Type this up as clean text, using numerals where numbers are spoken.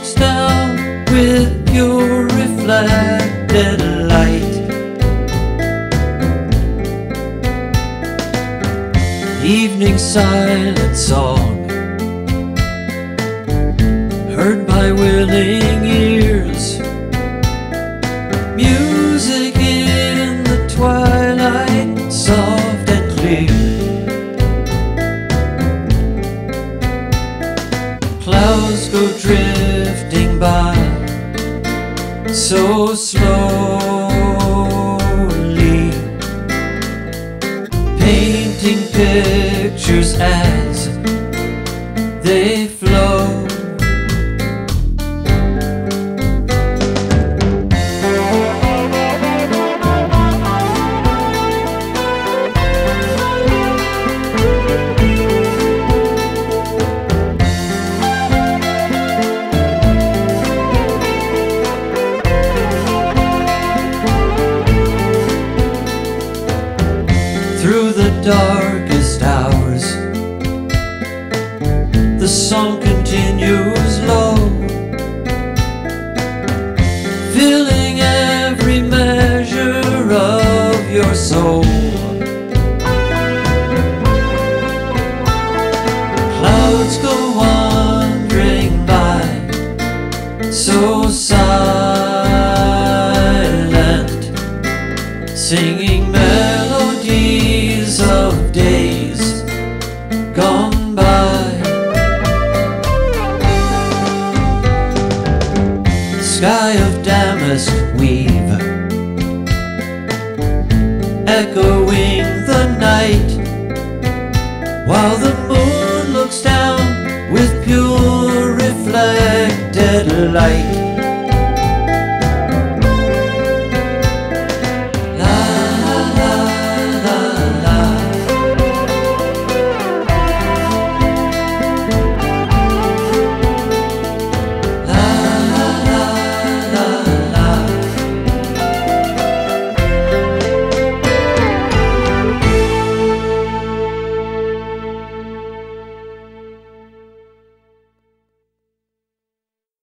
looks down with pure reflected light. Evening silent song, heard by willing ears. Music in the twilight, soft and clear. Clouds go drifting by so slowly, painting pictures as they flow. Through the darkest hours, the song continues low, filling every measure of your soul. Clouds go wandering by, so silent, singing melodies of days gone by. Sky of damask weave, echoing the night, while the moon looks down with pure reflected light.